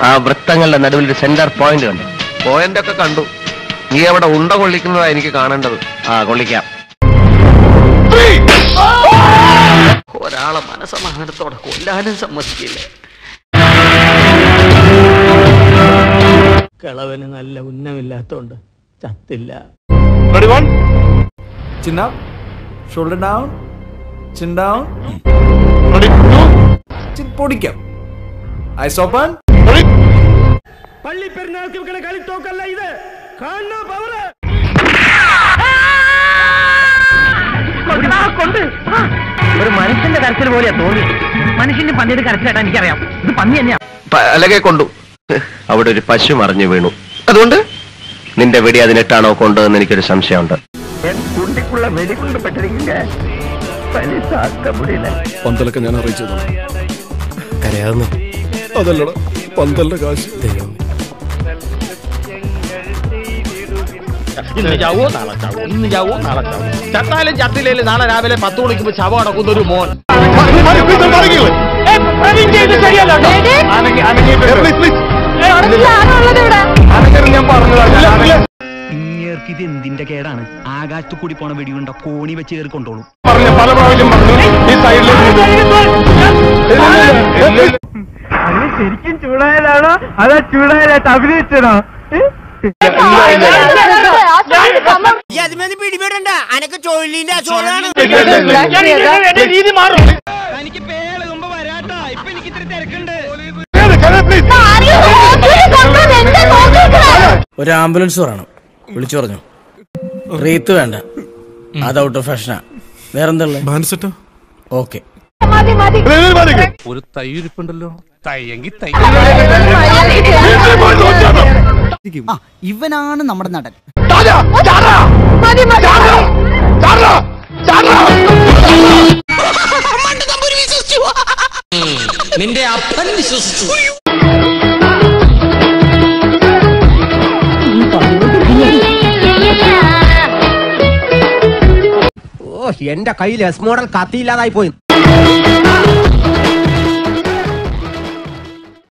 ആ വൃത്തങ്ങളുടെ നടുവിൽ ഒരു സെന്റർ പോയിന്റ് കണ്ടു. പോയിന്റ് ഒക്കെ കണ്ടു. നീ അവിടെ ഉണ്ട കൊള്ളിക്കുന്നതാ എനിക്ക് കാണേണ്ടത്. കൊള്ളിക്കാം. ഒരാളെ മനസമാധാനത്തോടെ കൊല്ലാനും സമ്മതിക്കില്ല. കിളവന് നല്ല ഉന്നമില്ലാത്തോണ്ട് ചത്തില്ല. Chin up, shoulder down, chin down. Chin പൊടിക്കാം. Eyes open. പള്ളി പെരുന്നാൾക്ക് കളി തോക്കല്ല ഇത്. കാണുന്ന പവർ. ഒരു മനുഷ്യന്റെ കരച്ചിൽ പോലെയാ തോന്നി. മനുഷ്യന്റെ പന്നിയുടെ കരച്ചിലായിട്ടാ എനിക്കറിയാം. ഇത് പന്നി തന്നെയാ. അലകെ കൊണ്ടു. അവിടെ ഒരു പശു മറിഞ്ഞു വീണു. അതുകൊണ്ട് നിന്റെ വെടി അതിനിട്ടാണോ കൊണ്ടതെന്ന് എനിക്കൊരു സംശയമുണ്ട്. കുണ്ടിക്കുള്ള വെടികൊണ്ട് പെട്ടിരിക്കുക. പന്തലൊക്കെ ഞാൻ അറിയിച്ചത്. കരയാന്ന് അതല്ലട പന്തലിന്റെ കാശ്. ഇന്ന് ചാവോ നാളെ ചാവോ, ഇന്ന് ചാവോ നാളെ ചാവോ. ചത്താലും ചത്തില്ലേലും നാളെ രാവിലെ 10 മണിക്ക് ശവം അടക്കുന്ന ഒരു മോൻ. ഇത് എന്തിന്റെ കേടാണ്? ആകാശത്തു കൂടി പോണ വെടിയുണ്ട കോണി വെച്ച് കയറി കൊണ്ടോളൂ. ശരിക്കും ചൂടായാലാണോ അതാ ചൂടായാലായിട്ട് അഭിനയിച്ചതാ? പിടിപെടണ്ട, അനക്ക് തൊഴിലിന്റെ അസുഖമാണ്. എനിക്ക് പേളുമ്പോ വരാട്ടാ. ഇപ്പൊ എനിക്ക് ഇത്തിരി തിരക്കുണ്ട്. ഒരു ആംബുലൻസ് പറയണം. വിളിച്ചു പറഞ്ഞു. റീത്ത് വേണ്ട, അത് ഔട്ട് ഓഫ് ഫാഷനാ. വേറെന്താ? ഓക്കെ. ഒരു തൈ ഇരിപ്പുണ്ടല്ലോ. തയ്യെങ്കിൽ തൈ. ഇവനാണ് നമ്മുടെ നടൻ. നിന്റെ അപ്പൻ വിശ്വസിച്ചു. എന്റെ കയ്യിൽ എസ് മോഡൽ കത്തിയില്ലാതായി പോയി.